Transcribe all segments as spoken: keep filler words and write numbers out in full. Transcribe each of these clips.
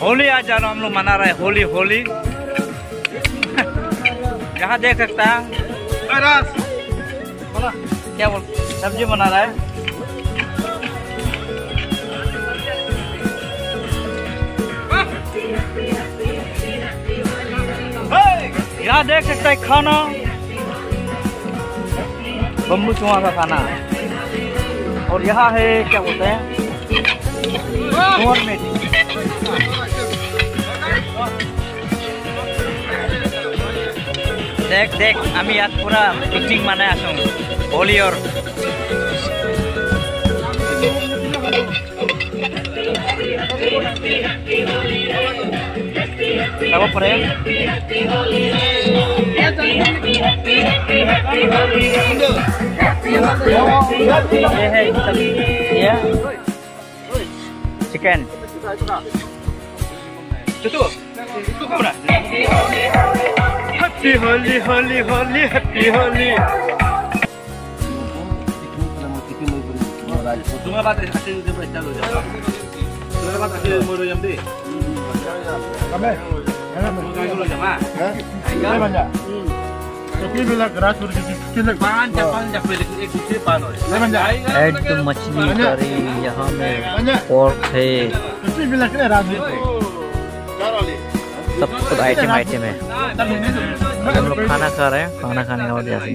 होली आज जानो हम लोग मना रहे हैं होली होली। यहाँ देख सकता है क्या बोल सब्जी बना रहा है। यहाँ देख सकता है खाना बम्बू चुहा का खाना और यहाँ है क्या बोलते हैं मीट। देख देख आमी याद पूरा पिकनिक माने आसो होली और क्या पड़े ये है ये chicken happy Holi Holi Holi happy Holi. तुम्हारा बात ऐसे ही जब स्टार्ट हो जाएगा तुम्हारा बात ऐसे मोड़ो जम दे कमे है ना मोड़ो जमा है क्या बन जा तो किस मिला ग्रास और किस किस पांच पांच पे एक दूसरे पान हो ले बन जा ऐड तो मछली करी यहां में पोर्क है किस मिला के रात में सब कुछ आइटम आइटम है। हम लोग खाना खा रहे हैं खाना खाने के बाद जाएंगे।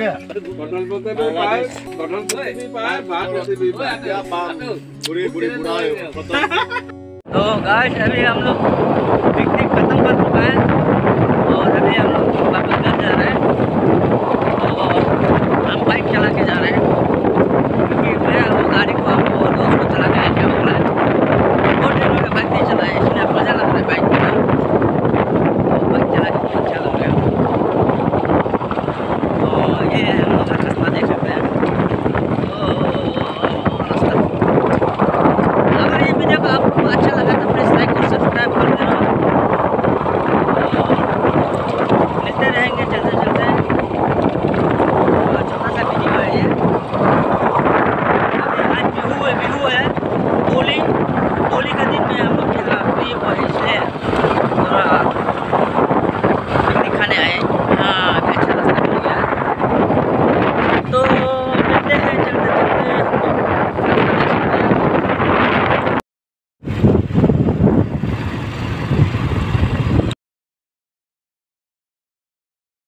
तो गाइस अभी हम लोग पिकनिक खत्म कर चुका है और अभी हम लोग वापस घर जा रहे हैं और हम बाइक चला के जा रहे हैं।